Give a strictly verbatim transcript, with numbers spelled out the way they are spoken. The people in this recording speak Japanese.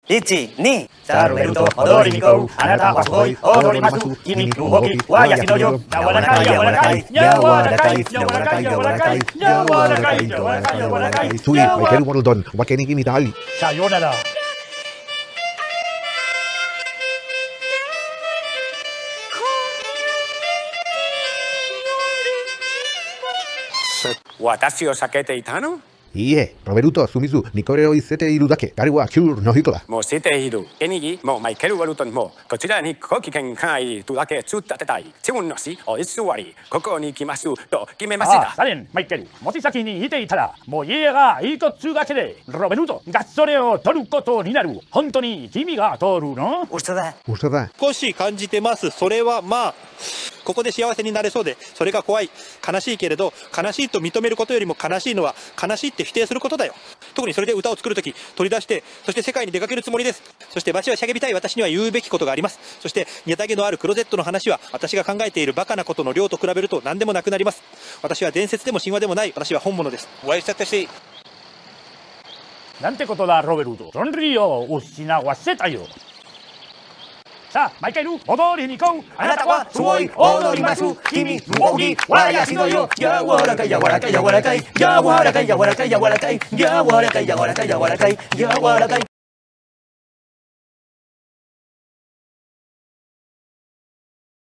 いち、に、さあロベルト踊りに行こう。あなたはすごい踊ります。君の動きはヤシのよ。柔らかい柔らかい柔らかい柔らかい柔らかい柔らかい柔らかい柔らかい。 Sweet, may keru mo doon. Wakinig ini dali. さようなら。 私を避けていたの？ いいえ、ロベルト、スミズにこれを言っているだけ。彼はキューの人だ。 もうしている。ケニギもマイケル・ウォルトンもこちらにご機嫌会とだけ突っ立てたい。自分の死を偽り、ここに来ますと決めました。 ああ、サレン、マイケル、もし先にいていたら、もう家が一つだけで、ロベルトがそれを取ることになる。本当に君が取るの？ 嘘だ。嘘だ。 少し感じてます。それはまあ、ここで幸せになれそうで、それが怖い。悲しいけれど、悲しいと認めることよりも悲しいのは、悲しいって否定することだよ。特にそれで歌を作るとき、取り出して、そして世界に出かけるつもりです。そしてバチはしゃげびたい私には言うべきことがあります。そして、ネタ毛のあるクローゼットの話は、私が考えているバカなことの量と比べると何でもなくなります。私は伝説でも神話でもない、私は本物です。お会いしちゃったし。 なんてことだ、ロベルト。ロンリーを失わせたよ。さあ、マイケル、踊りに行こう。あなたはすごい踊ります。君の動きはヤシのよ。柔らかい柔らかい柔らかい柔らかい柔らかい柔らかい柔らかい柔らかい柔らかい柔らかい柔らかい